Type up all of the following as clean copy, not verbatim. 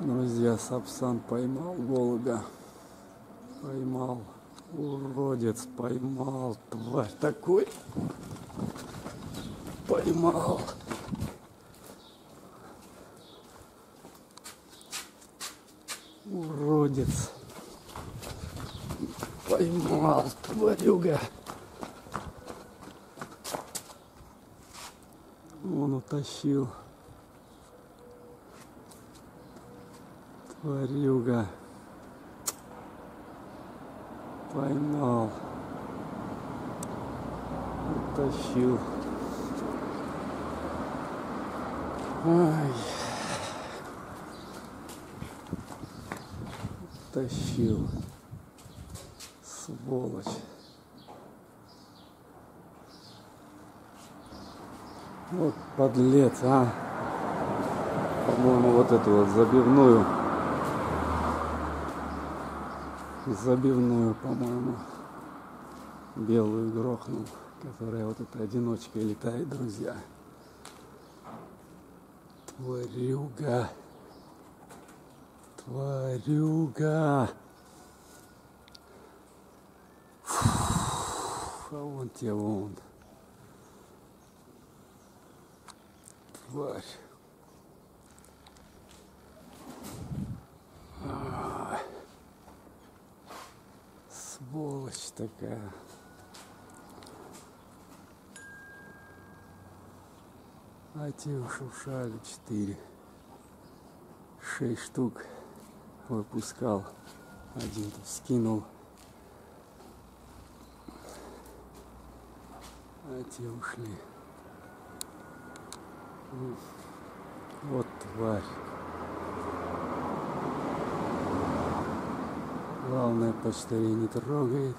Друзья, Сапсан поймал голубя. Поймал. Уродец поймал. Тварь такой. Поймал. Уродец. Поймал, тварюга. Он утащил. Тварюга. Поймал. Утащил. Ай. Утащил. Сволочь. Вот подлец, а. По-моему, вот эту вот забивную, по-моему, белую грохнул, которая вот эта одиночка летает, друзья. Тварюга. Тварюга. А вон те вон. Тварь. Сволочь такая. А те уж ушали 6 штук выпускал. Один скинул. А те ушли. Вот тварь. Главное, почтарей не трогает.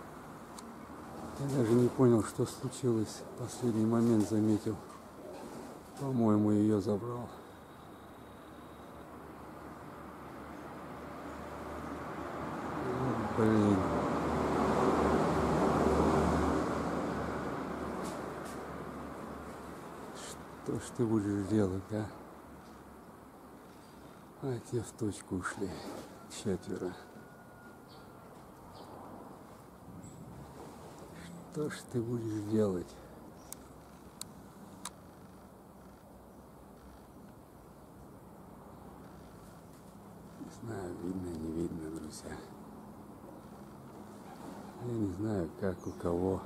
Я даже не понял, что случилось. В последний момент заметил. По-моему, ее забрал. Блин. Что ж ты будешь делать, а? А те в точку ушли. 4. Что ж ты будешь делать? Не знаю, видно, не видно, друзья. Я не знаю, как у кого.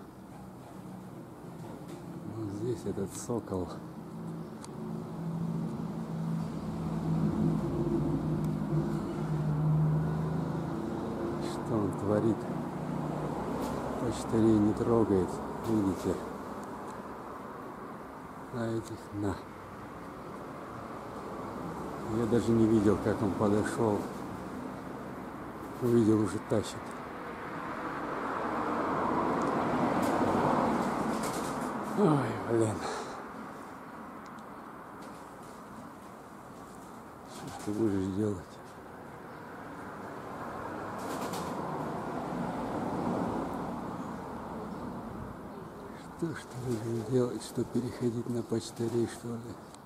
Но здесь этот сокол. Что он творит? Почтарей не трогает, видите? А этих на. Я даже не видел, как он подошел. Увидел, уже тащит. Ой, блин. Что ж ты будешь делать? Что ж ты будешь делать? Что, переходить на почтарей, что ли?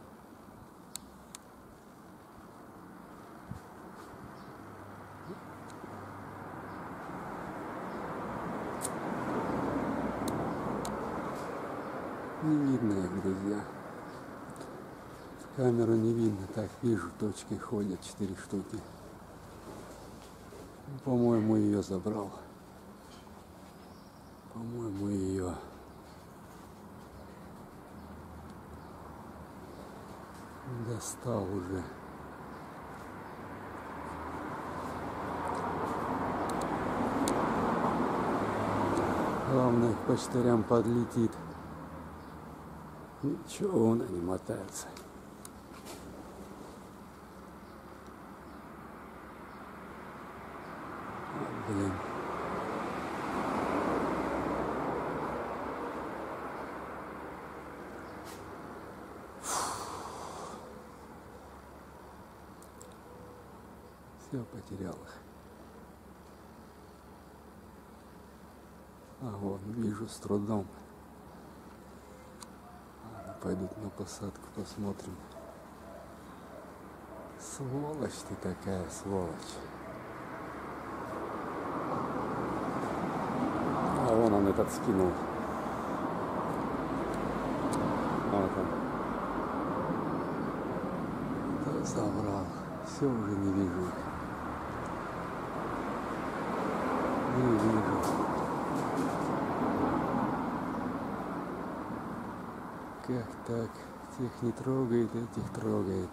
Не видно их, друзья. В камеру не видно. Так, вижу, точки ходят, 4 штуки. По-моему, ее забрал. По-моему, ее. Достал уже. Главное, к почтарям подлетит. Ничего, он не мотается. Блин. Все, потерял их. А вот, вижу с трудом. Ладно, пойдут на посадку, посмотрим. Сволочь ты такая, сволочь. А вон он этот скинул. Вот он. Да, забрал. Все уже не вижу. Не вижу. Как так? Тех не трогает, этих трогает.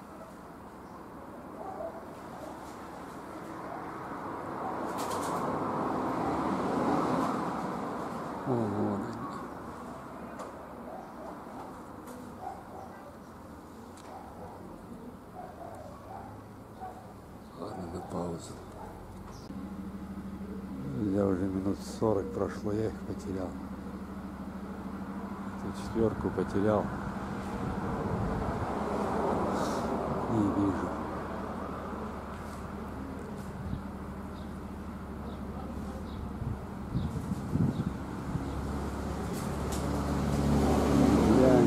О, вон они. Ладно, на паузу. Я уже минут 40 прошло, я их потерял. Эту четверку потерял. Не вижу. Я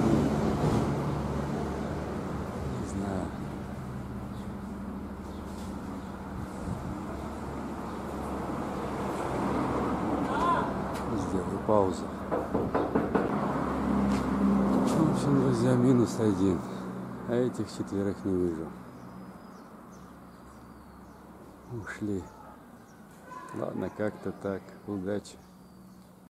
не знаю. Сделаю паузу. В общем, друзья, -1. А этих четверых не вижу. Ушли. Ладно, как-то так. Удачи.